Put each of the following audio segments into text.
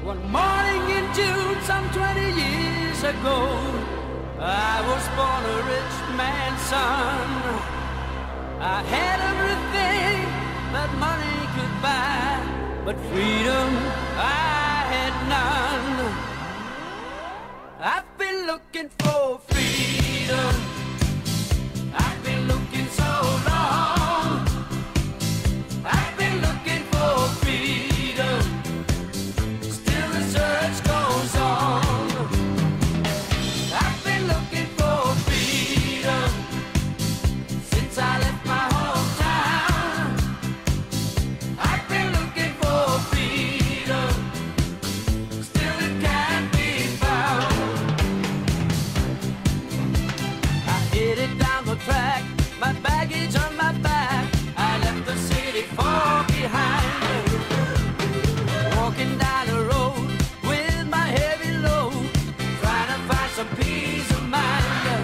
One morning in June, some 20 years ago, I was born a rich man's son. I had everything that money could buy, but freedom I had none. I've been looking for freedom. I've been looking so long. I've been looking for freedom. Still the search goes on. I've been looking for freedom since I left my hometown. I've been looking for freedom. Still it can't be found. I hit it down the track, my baggage on my back. I left the city far behind. Walking down the road with my heavy load, trying to find some peace of mind.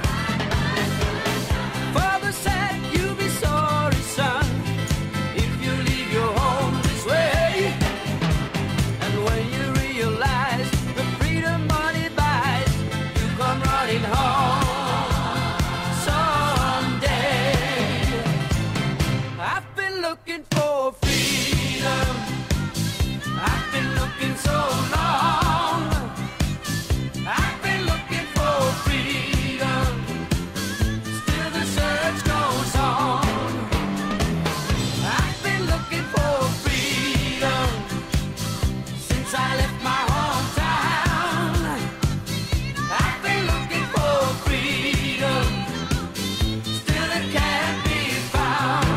Father said, you'll be sorry, son, if you leave your home this way. And when you realize the freedom money buys, you come running home someday. I've been looking for freedom. I've been looking so long. I've been looking for freedom. Still the search goes on. I've been looking for freedom since I left my hometown. I've been looking for freedom. Still it can't be found.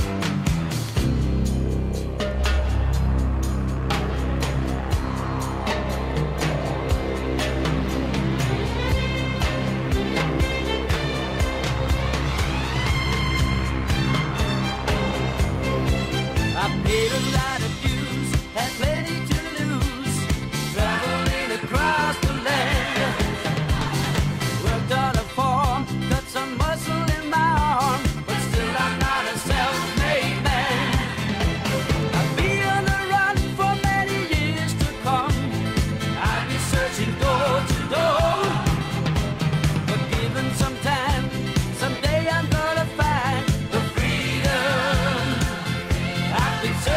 I paid a lot of dues, had plenty to lose, traveling across the land. Worked on a farm, got some muscle in my arm, but still I'm not a self-made man. I'll be on the run for many years to come. I'll be searching door to door, but given some time, someday I'm gonna find the freedom I've been searching